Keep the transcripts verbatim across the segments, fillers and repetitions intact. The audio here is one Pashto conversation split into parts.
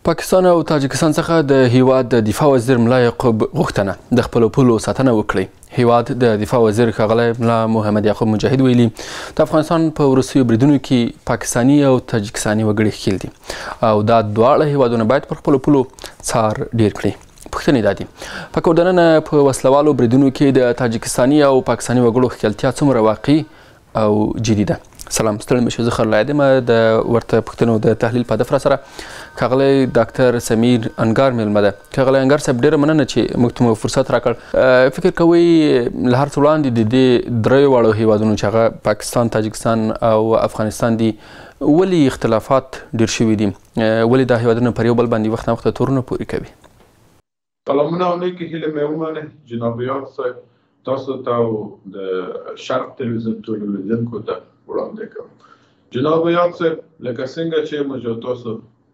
پاکستان او تاجکستان څخه د هیواد د دفاع وزیر ملا یعقوب غوښتنه د خپلو پولو ساتنه وکړي. هیواد د دفاع وزیر ښاغلی ملا محمد یعقوب مجاهد ویلي د افغانستان په وروستیو بریدونو کې پاکستاني او تاجکستاني وګړي ښکیل دي او دا دواړه هیوادونه باید پر خپلو پولو څار ډیر کړي. پوښتنې دا دي په کودننه په وسلوالو بریدونو کې د تاجکستاني او پاکستاني وګړو ښکیلتیا څومره واقعي او جدي ده؟ سلام ستړي مشه زه خرلای یم د ورته پوښتنو د تحلیل په هدف را سره ښاغلی ډاکټر سمیر انګار میلمه ده. ښاغلی انګار صاحب ډېره مننه چې موږ ته مو فرصت راکړ. فکر کوئ له هر څه وړاندې د دې دریو واړو هیوادونو چې هغه پاکستان تاجکستان او افغانستان دي ولې اختلافات ډېر شوي دي؟ ولې دا هیوادونه پر یو بل باندې وخت ناوخته تورونه پورې کوي؟ سلامونه علیکم هیله مې ومنه جناب یار صاحب، تاسو ته د شرق تلویزیون تولیدونکو ته وړاندې کوم. جناب یار صاحب لکه څنګه چې موږ تاسو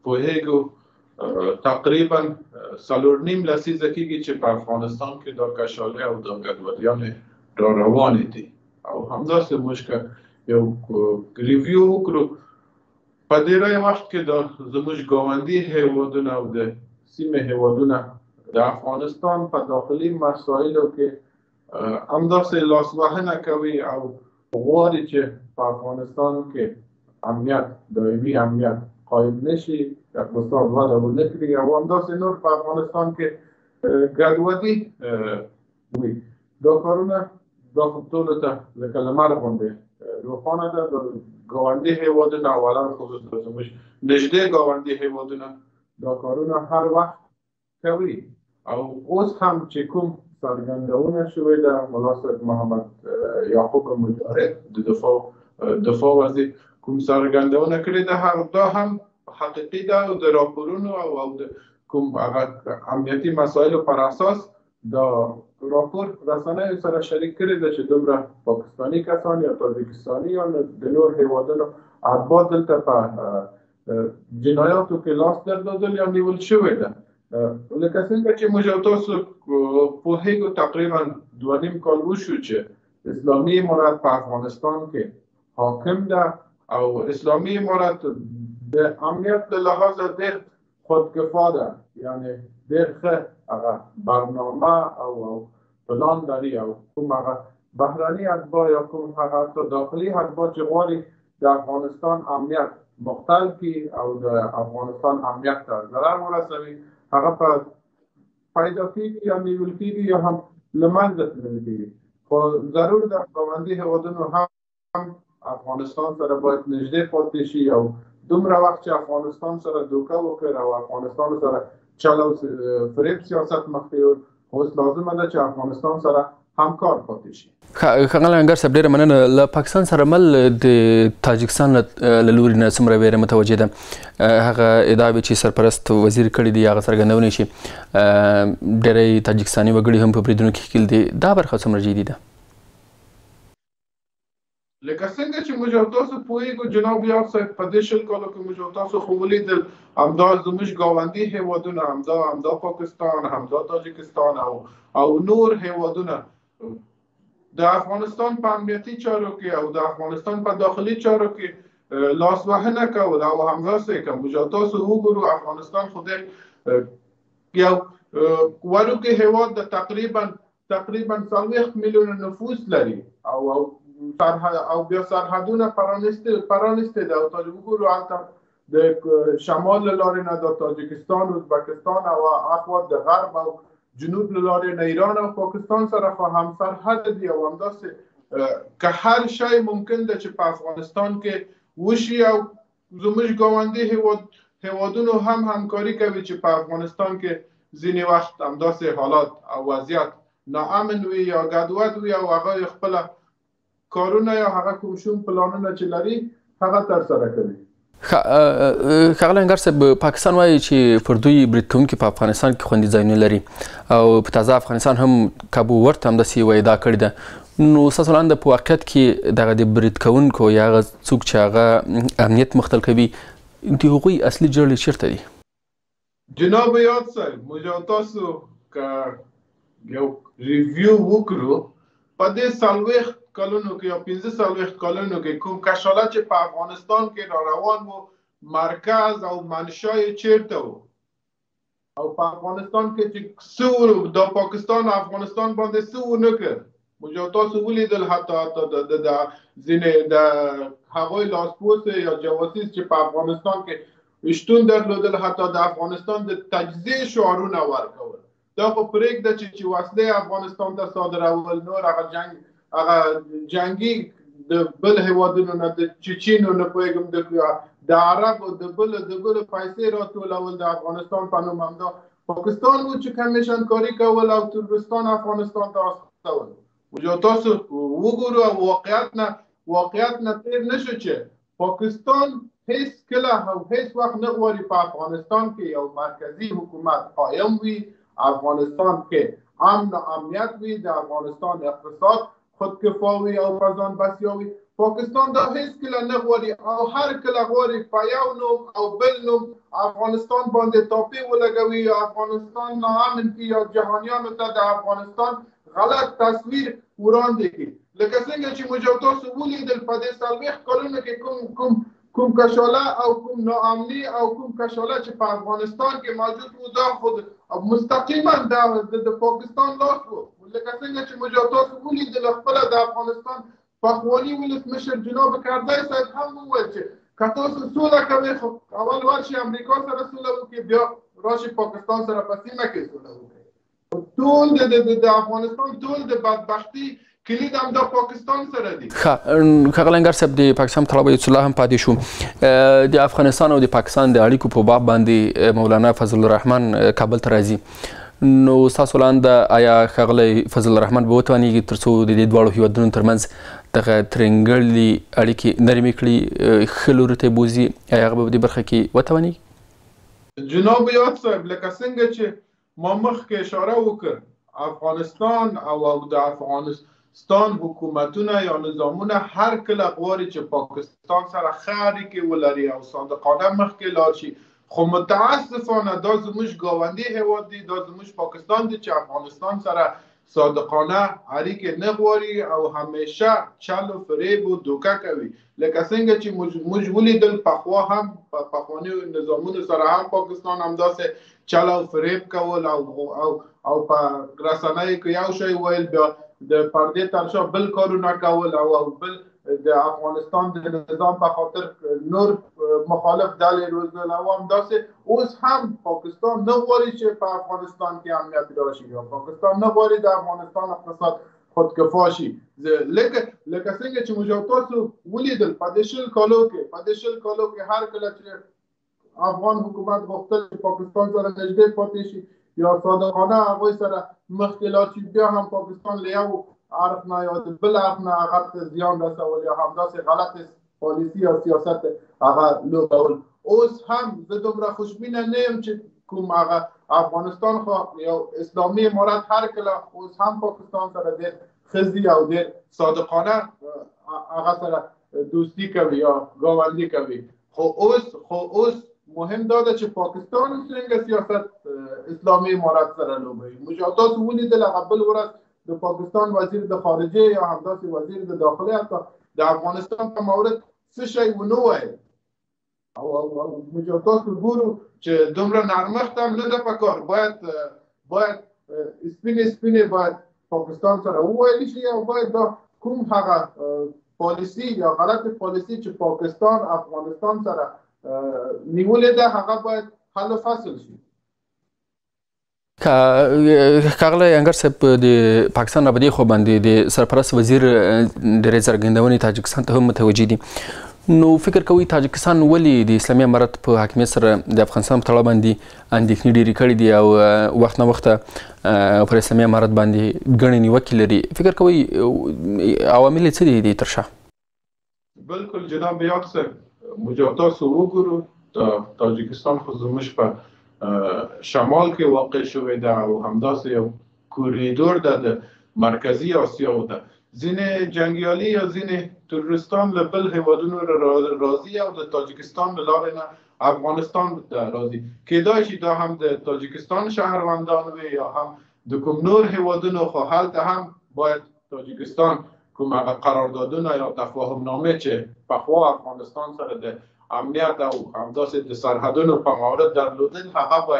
پوهیږو تقریبا څلور نیم لسیزه کېږي چې په افغانستان کې دا کشالۍ او دا ګډوډیانې را روانې دي او همداسې موږ یو ریویو وکړو په ډېری وخت کې دا زموږ ګاونډي هیوادونه او د سیمې هیوادونه د افغانستان په داخلي مسایلو کې همداسې لاسوهنه کوي او غواړي چې په افغانستان کې امنیت دایمي امنیت قایم نشي، اقتصاد وده ونه کړي او همداسې نور په افغانستان کې ګډوډي وي. دا کارونه دا خو ټولو ته لکه لمر غوندې روښانه ده. د ګاونډي هیوادونه اولا خصوصا زموږ نږدې ګاونډي هیوادونه دا کارونه هر وخت کوي او اوس هم چې کوم څرګندونه شوې ده ملا صاحب محمد یعقوب مجاهد د دفاع دفاع وزیر کوم څرګندونه کړې ده هر دا هم حقیقي ده او د راپورونو او د کوم هغه امنیتي مسایلو پر اساس دا راپور رسنیو سره شریک کړی ده چې دومره پاکستاني کسان یا تاجکستاني یا د نور هیوادونو اتباع دلته په جنایاتو کې لاس درلودل یا نیول شوې ده. لکه څنګه چې موږ تاسو پوهیږو تقریبا دوه نیم کال وشو چې اسلامي امارت په افغانستان کې حاکم ده او اسلامي امارت د امنیت له لحاظه ډېر خودکفا ده، یعنی ډېر ښه هغه برنامه او پلان لري او کوم هغه بهرني اتباع یا کوم هغه داخلي اتباع چې غواړي د افغانستان امنیت مختل کړي او د افغانستان امنیت ته ضرر ورسوي هغه په پیدا کېږي یا نیول کېږي یا هم له منځه تللی کېږي. خو ضرور د ګاونډي هیوادونو هم افغانستان سره باید نږدې پاتې شي او دومره وخت چې افغانستان سره دوکه وکړي او افغانستان سره چل او فریب سیاست مخ ته اوس لازمه ده چې افغانستان سره همکار پاتې شي. ښاغلی انګار صاحب ډېره مننه. له پاکستان سره مل د تاجکستان له لورې نه څومره ویره متوجه ده؟ هغه ادعاوې چې سرپرست وزیر کړي دي هغه څرګندونې چې ډېری تاجکستاني وګړي هم په بریدونو کې ښکیل دي، دا برخه څومره جدي ده؟ لکه څنګه چې موږ تاسو پوهیږو جناب یار صاحب په دې شل کالو کې موږ تاسو خو ولیدل همدا زموږ ګاونډي هیوادونه همدا همدا پاکستان همدا تاجکستان او او نور هیوادونه د افغانستان په امنیتي چارو کې او د افغانستان په داخلي چارو کې لاسوهنه کول او همداسې که موږ تاسو وګورو افغانستان خو د یو وړوکی هیواد د تقریبا تقریبا څلوېښت میلیونه نفوس لري او او او بیا سرحدونه پرانیسته پرانیسته ده او تاسو وګورئ هلته د شمال له لارې نه د تاجکستان ازبکستان او اخوات د غرب او جنوب له لارې نه ایران او پاکستان سره خو هم سرحد دي او همداسې که هر شی ممکن ده چې په افغانستان کې وشي او زموږ ګاونډي هیواد هیوادونو هم همکاري کوي چې په افغانستان کې ځینې وخت همداسې حالات او وضعیت ناامن وي یا ګډوډ وي او هغه خپله کارونه یا هغه کوم شوم پلانونه چې لري هغه ترسره کوي. ښاغلی انګار صاحب پاکستان وایي چې پر دوی برید کوونکي په افغانستان کې خوندي ځایونه لري او په تازه افغانستان هم کابو ورته همداسې یوه ادعا کړې ده. نو ستاسو وړاندې په واقعیت کې دغه د برید کوونکو یا هغه څوک چې هغه امنیت مختل کوي د هغوی اصلي جرړې چیرته دي؟ جناب یاد صاحب موږ تاسو که یو ریویو وکړو په دې څلوېښت کلونو کې یا پنځه څلوېښت کلونو کې کوم کشالت چې په افغانستان کې را روان و مرکز او منشا یې چیرته و او په افغانستان کې چې څو د پاکستان افغانستان باندې څو نه کړ موږ تاسو ولیدل حتی حتی د د ځینې د هغوی لاسپوڅ یا جواسیس چې په افغانستان کې شتون درلودل حتی د افغانستان د تجزیه شعارونه ورکول دا خو پرېږده چې چې وسلې افغانستان ته صادرول نور هغه جنگ هغه جنگي د بل هیوادونو نه د چچینو نه پوهېږم د د عربو د بل د بل پیسې راټولول د افغانستان په نوم همدا پاکستان و چې کمیشن کاری کول او ترورستان افغانستان ته استول موږ تاسو وګورو او واقعیت نه واقعیت نه تیر نشو چې پاکستان هیڅ کله او هیڅ وخت نه غواړي په افغانستان کې یو مرکزی حکومت قایم وي افغانستان کې امن او امنیت وي د افغانستان اقتصاد خودکفا او په ځان بسیا وي پاکستان دا هیڅ کله نه غواړي او هر کله غواړي په یو نوم او بل نوم افغانستان باندې ټاپې ولګوي او افغانستان ناامن کړي او جهانیانو ته د افغانستان غلط تصویر وړاندې کړي لکه څنګه چې موږ تاسو ولیدل په دې څلوېښت کلونو کې کوم کوم کوم کشاله او کوم ناامني او کوم کشاله چې په افغانستان کې موجود و دا خود مستقیما د پاکستان لاس و لکه څنګه چې موږ تاسو ولیدل خپله د افغانستان پخوانی ولسمشر جناب کرزی صاحب هم وویل چې که تاسو سوله کوئ خو اول ورشي امریکا سره سوله وکړي بیا راشي پاکستان سره په سیمه کې سوله وکړي ټول د افغانستان ټول د بدبختي کلید هم د پاکستان سره دی. ښه ښاغلی انګر صاحب د پاکستان طلبه بیت الله هم پاتې شو د افغانستان او د پاکستان د اړیکو په باب باندې مولانا فضل الرحمن کابل ته راځي نو ستاسو لاندې آیا ښاغلی فضل الرحمن به وتوانیږي تر څو د دې دواړو هیوادونو ترمنځ دغه ترنګلي اړیکې نرمې کړي ښه لوري ته بوځي آیا هغه به په دې برخه کې وتوانیږي؟ جناب یاد صاحب لکه څنګه چې ما مخکې اشاره وکړ افغانستان او د افغانستان ستان حکومتونه یا نظامونه هر کله غواړي چې پاکستان سره ښه اړیکې ولري او صادقانه مخکې لاړ شي خو متاسفانه دا زموږ ګاونډي هیواد دی دا زموږ پاکستان دی چې افغانستان سره صادقانه اړیکې نه غواړي او همیشه چل و فریب و دوکه کوي لکه څنګه چې موږ ولیدل پخوا هم په پخوانیو نظامونو سره هم پاکستان همداسې چل او فریب کول او او او په رسنیو کې یو شی ویل بیا د پردې تر شا بل کارونه کول او بل د افغانستان د نظام په خاطر نور مخالف ډلې روزل او همداسې اوس هم پاکستان نه غواړي چې په افغانستان کې امنیت راشي یا پاکستان نه غواړي د افغانستان اقتصاد خودکفا شي لکه لکه څنګه چې موږ تاسو ولیدل په دې شل کالو کې په دې شل کالو کې هر کله چې افغان حکومت غوښتل چې پاکستان سره نږدې پاتې شي یا صادقانه هغوی سره مخکې لاړ شي بیا هم پاکستان له یو اړخ نه یا د بل اړخ نه هغه ته زیان رسول یا همداسې غلط پالیسي او سیاست هغه لوبول اوس هم زه دومره خوشبینه نه یم چې کوم هغه افغانستان خو یو اسلامي امارت هر کله اوس هم پاکستان سره ډېر ښه ځي او ډېر صادقانه هغه سره دوستي کوي یا ګاونډي کوي خو اوس خو اوس مهم دا ده چې پاکستان څنګه سیاست اسلامي امارت سره لوبوي موږ تاسو ولیدل هغه بل ورځ د پاکستان وزیر د خارجه یا همداسې وزیر د داخله حتی د افغانستان په مورد څه شی ونه ویل او موږ تاسو ګورو چې دومره نرمښت هم نه ده پکار باید باید سپینې سپینې باید پاکستان سره وویل شي او باید دا کوم هغه پالیسي یا غلط پالیسي چې پاکستان افغانستان سره نیولې ده هغه باید حل و فصل شي. ښاغلی انګر صاحب د پاکستان نه په دې خوا باندې د سرپرست وزیر ډېرې څرګندونې تاجکستان ته هم متوجه دي نو فکر کوئ تاجکستان ولې د اسلامي امارت په حاکمیت سره د افغانستان په تړاو باندې اندېښنې ډېرې کړې دي او وخت نه وخته پر اسلامي امارت باندې ګڼې نیوکې لري فکر کوئ عوامل یې څه دي دې تر شا؟ بالکل جناب یاد صاحب موږ تاسو وګورو تاجکستان خو زموږ په شمال کې واقع شوی ده او همداسې یو کوریدور ده د مرکزی آسیا ده ځینې جنګیالي یا ځینې ترورستان له بل هیوادونو راځي او د تاجکستان له لارې نه افغانستان ته راځي کیدای شي دا هم د تاجکستان شهروندان وي یا هم د کوم نور هیوادونو خو هلته هم باید تاجکستان کوم هغه قراردادونه یا تفاهم نامې چې پخوا افغانستان سره د امنیت او همداسې د سرحدونو په مورد درلودل هغه باید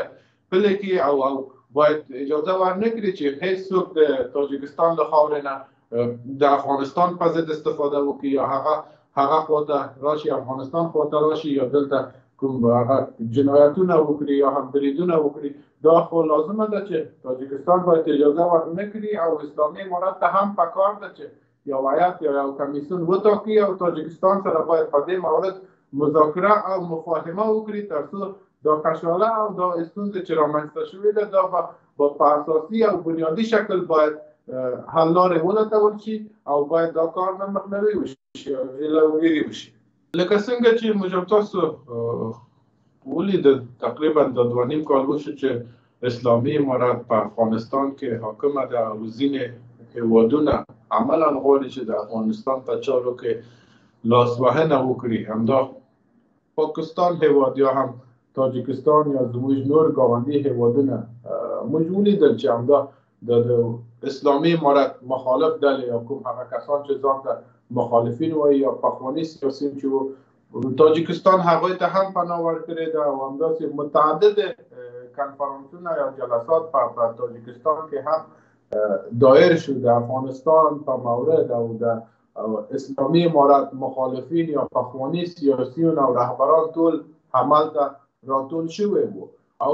پلی کې او او باید اجازه ورنکړي چې هیڅ څوک د تاجکستان له خاورې نه د افغانستان په ضد استفاده وکړي یا هغه هغه خواته راشي افغانستان خواته راشي یا دلته کوم هغه جنایتونه وکړي یا هم بریدونه وکړي. دا خو لازمه ده چې تاجکستان باید اجازه ورنکړي او اسلامي امارت ته هم پکار ده چې یو هیات یا یو کمیسیون وټاکي او تاجکستان سره باید په دې مورد مذاکره او مفاهمه وکړي ترڅو دا کشاله او دا ستونزې چې رامنځته شوې ده دا په اساسي او بنیادي شکل باید حل لارې ولټول شي او باید دا کار نه مخنیوی وشي او جلوگیری وشي. لکه څنګه چې موږ تاسو ولیدل تقریبا د دوه نیم کال وشو چې اسلامي امارت په افغانستان کې حاکمه ده او ځینې هیوادونه عملا غواړي چې د افغانستان په چارو کې لاسوهنه وکړي. همدا پاکستان هیواد یا هم تاجکستان یا زموږ نور ګاونډي هیوادونه موږ ولیدل چې همدا د اسلامي امارت مخالف ډلې یا کوم هغه کسان چې ځان ته مخالفین وایي یا پخواني سیاسیون چې تاجکستان هغوی ته هم پناه ورکړې ده او همداسې متعدد کنفرانسونه یا جلسات په تاجکستان کې هم دایر شو د افغانستان په مورد او د اسلامي امارت مخالفین یا پخواني سیاسیون او رهبران ټول همالته راټول شوی وو او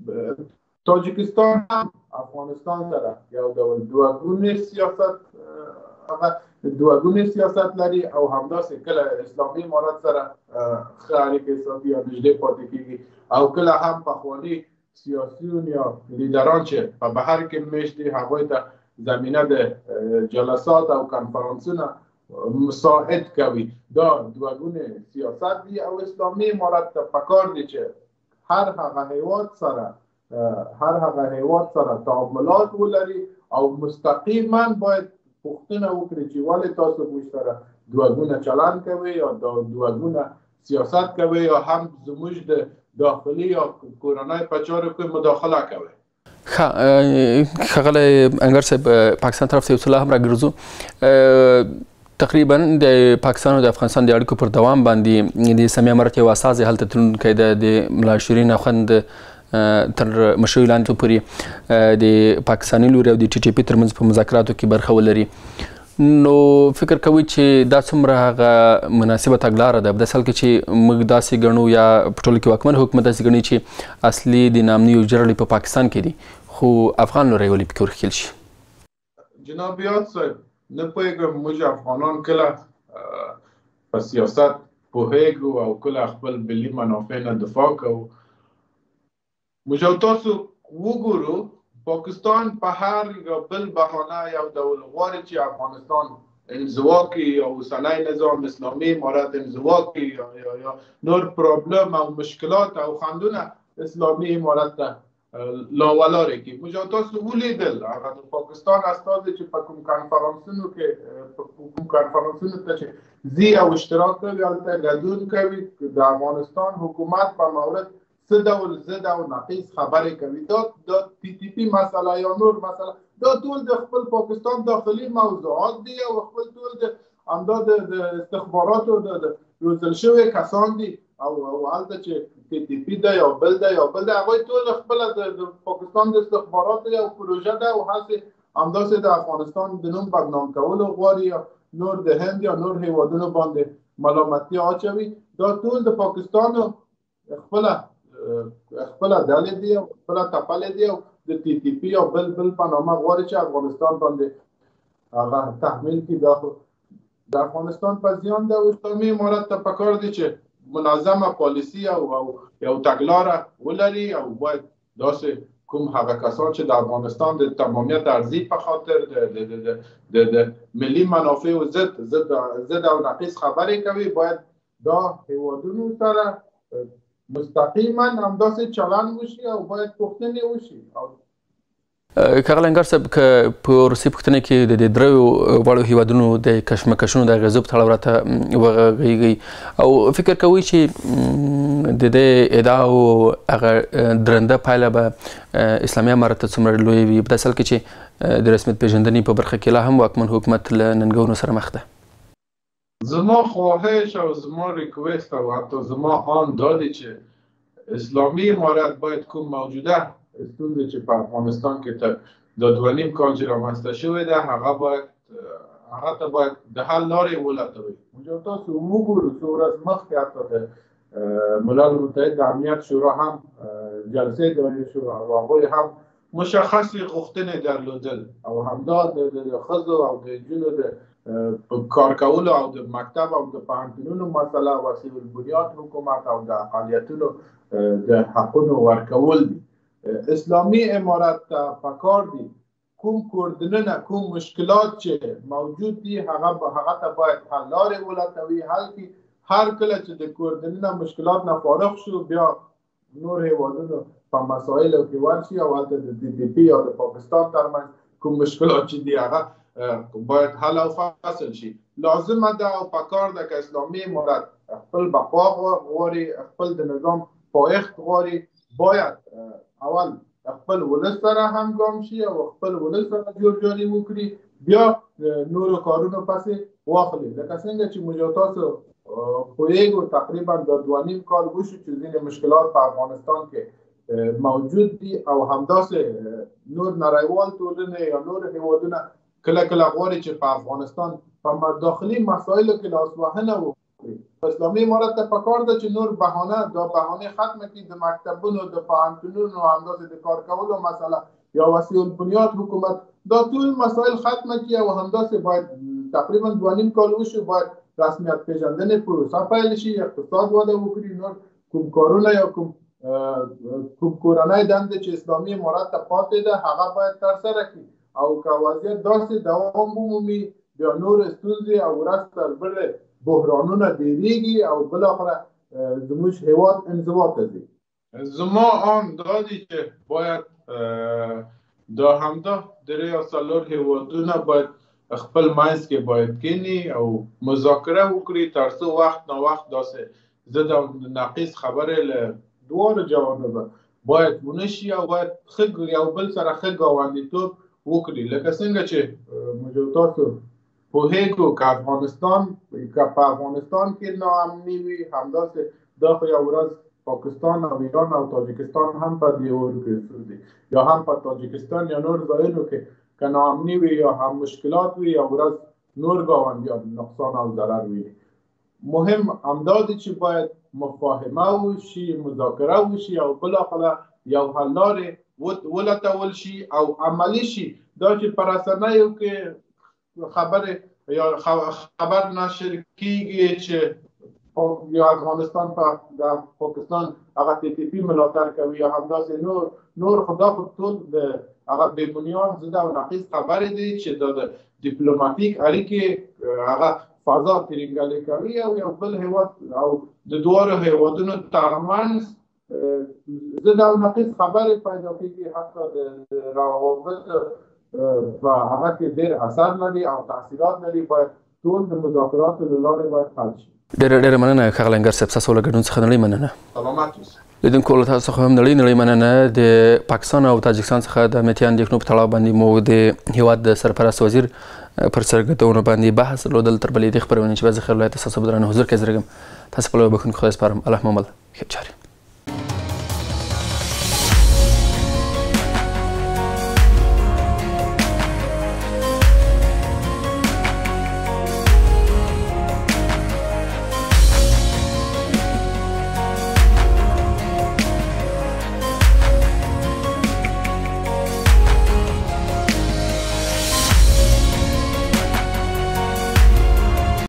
تاجکستان هم افغانستان سره یو ډول دوه سیاست هغه دوه سیاست لري او همداسې کله اسلامي امارت سره ښه اړیکې ساتي یا نږدې پاتې کېږي او کله هم پخواني سیاسیون یا لیدران چې په بهر کې میشت دي هغوی ته زمینه د جلسات او کنفرانسونه مساعد کوي. دا دوه سیاست دي او اسلامي امارت ته پکار دي چې هر هغه هیواد سره هر هغه هیواد سره تعاملات ولري او مستقیما باید پوښتنه وکړي چې ولې تاسو موږ سره دوه چلند کوي یا دوه سیاست کوي یا هم زموږ د داخلي یا کورنۍ په چارو کې مداخله کوي. ښه ښاغلی انګر صاحب پاکستان طرف ته یو څه لا هم راګرځو. تقریبا د پاکستان او د افغانستان د اړیکو پر دوام باندې د اسلامي امارت یو استازی هلته تلونکی ده د ملا شیرین اخوند تر مشرۍ لاندې پورې د پاکستاني لوري او د ټي ټي پي ترمنځ په مذاکراتو کې برخه ولري. نو فکر کوئ چې دا څومره هغه مناسبه تګلاره ده په داسې حال کې چې موږ داسې ګڼو یا په ټوله کې واکمن حکومت داسې ګڼي چې اصلي د نامنیو جرړې په پاکستان کې دي خو افغان لوری ولې پکې ورخیل شي؟ جناب یاد صاحب نه پوهېږم موږ افغانان کله په سیاست پوهېږو او کله خپل ملي منافع نه دفاع کوو. موږ او تاسو وګورو پاکستان په هر یو بل بهانه یو ډول غواړي چې افغانستان انزوا کړي یا اوسنی نظام اسلامي امارت انزوا کړي یا یا نور پرابلم او مشکلات او خنډونه اسلامي امارت ته لاولارې کړي. موږ او تاسو ولیدل هغه د پاکستان استازي چې په کوم کنفرانسونو کې په کوم کنفرانسونو ته چې ځي او اشتراک کوي هلته ګډون کوي د افغانستان حکومت په مورد څه ډول ضد او نقیض خبرې کوي. دا د ټي ټي پي مسله یا نور مسله دا ټول د خپل پاکستان داخلي موضوعات دي او خپل ټول د همدا د استخباراتو د روزل شوي کسان دي او هلته چې ټي ټي پي ده یا بل ده یا بل ده هغوی ټول خپله د پاکستان د استخباراتو یو پروژه ده او هسې همداسې د افغانستان د نوم بدنام کولو غواړي یا نور د هند یا نور هیوادونو باندې ملامتي اچوي. دا ټول د پاکستان خپله خپله ډلې دي او خپله تپلې دي او د ټي ټي پي او بل بل په نامه غواړي چې افغانستان باندې هغه تحمیل کړي. دا د افغانستان په زیان ده او اسلامي امارت ته پکار دي چې منظمه پالیسي او یو تګلاره ولري او باید داسې کوم هغه کسان چې د افغانستان د تمامیت ارضي په خاطر د د ملي منافعو ضد ضد او نقیض خبرې کوي باید دا هیوادونو سره مستقیما همداسې چلند وشي او باید پوښتنې وشي. ښاغلی انګر صاحب که په وروستۍ پوښتنه کې د دې دریو واړو هیوادونو د کشمکشونو د اغېزو په تړاو راته وغږیږئ او فکر کوئ چې د دې ادعاو هغه درنده پایله به اسلامي امارت ته څومره لویه وي په داسې حال کې چې د رسمیت پېژندنې په برخه کې لا هم واکمن حکومت له ننګونو سره مخ ده؟ زما خواهش او زما ریکوست او حتی زما آن دا دی چې اسلامی امارت باید کوم موجوده ستونزې چې په افغانستان کې ته د دوه نیم کال چې رامنځته شوې ده هغه باید هغه ته باید د حل لارې ولټوي. موږ تاسو وګورو څو ورځې مخکې حتی د ملل متحد د امنیت شورا هم جلسې دولي شورا او هغوی هم مشخصې غوښتنې درلودل او همدا د ښځو او د نجونو د کار کولو او د مکتب او د پوهنتونونو مسله وسیع البنیاد حکومت او د اقلیتونو د حقونو ورکول دي. اسلامي امارت ته پکار دي کوم کوردنونه کوم مشکلات چې موجود دي هغه هغه ته باید حل لارې ولټوي، حل کړي. هر کله چې د کوردنونه مشکلات نه فارغ شو بیا نور هیوادونو په مسایلو کې ورشي او هلته د ټي ټي پي او د پاکستان ترمنځ کوم مشکلات چې دي هغه باید حل او فصل شي. لازمه ده او پکار ده که اسلامي امارت خپل بقا غواړي، خپل د نظام پایښت غواړي، باید اول خپل ولس سره همګام شي او خپل ولس سره جوړجاړي وکړي، بیا نورو کارونو پسې واخلي. لکه څنګه چې موږ تاسو پوهیږو تقریبا د دوه نیم کال وشو چې ځینې مشکلات په افغانستان کې موجود دي او همداسې نور نړیوال ټولنې یا نور هیوادونه کله کله غواړي چې په افغانستان په داخلي مسایلو کې لاسوهنه وکړي. اسلامي امارت ته پکار ده چې نور بهانه دا بهانې ختمه کړي، د مکتبونو د پوهنتونونو همداسې د کار کولو مسله یا وسیع البنیاد حکومت دا ټول مسایل ختمه کړي او همداسې باید تقریبا دوه نیم کال وشو باید رسمیت پیژندنې پروسه پیل شي، اقتصاد وده وکړي، نور کوم کارونه یا کوم کوم کورنۍ دندې چې اسلامي امارت ته پاتې ده هغه باید ترسره کړي او که وضعیت داسې دوام ومومي بیا نور ستونزې او ورځ تر بلې بحرانونه ډېرېږي او بالاخره زموږ هیواد انزوا ته ځي. زما آن دا دی چې باید دا همدا درې یا څلور هیوادونه باید خپل منځ کې باید کینی او مذاکره وکړي تر څو وخت نا وخت داسې ضد او نقیض خبرې له دواړو جوانبه باید ونه شي او باید ښه یو بل سره ښه ګاونډیتوب وکړي. لکه څنګه چې موږ تاسو پوهیږو که افغانستان که په افغانستان کې ناامني وي همداسې دا خو یو ورځ پاکستان او ایران او تاجکستان هم په دې اور کې دي یا هم په تاجکستان یا نور ځایونو کې که ناامني وي یا هم مشکلات وي یا ورځ نور ګاونډیان نقصان او ضرر وي. مهم همدا دی چې باید مفاهمه وشي، مذاکره وشي او بالاخره یو حل لارې ولټول شي او عملي شي. دا چې په رسنیو کې خبرې یا خبر نشر کیږي چې یا افغانستان په د پاکستان هغه ټي ټي پي ملاتړ کوي یا همداسې نور نور خدا خو ټول د هغه بې بنیاد ضد او نقیض خبرې دي چې د ډیپلوماتیک اړیکې هغه فضا ترینګلې کوي او یو بل هیواد او د دواړو هیوادونو ترمنځ ضد او نقیض خبرې پیدا کېږي، حتی د روابط په هغه کې ډېر اثر لري او تاثیرات لري. باید ټول د مذاکراتو له لارې باید حل شي. ډېره ډېره مننه ښاغلی انګر صاحب، ستاسو له ګډون څخه نړۍ مننه. سلامت اوسئ. لیدونکو له تاسو څخه هم نړۍ نړۍ مننه. د پاکستان او تاجکستان څخه د امنیتي اندېښنو په تړاو باندې مو د هیواد د سرپرست وزیر پر څرګندونو باندې بحث درلودل. تر بلې دې خپرونې چې به زه خیر ولایت ستاسو په درانه حضور کې زرګم تاسو په لویه بخښونکي خدای سپارم. الله مو مل ښه چارې.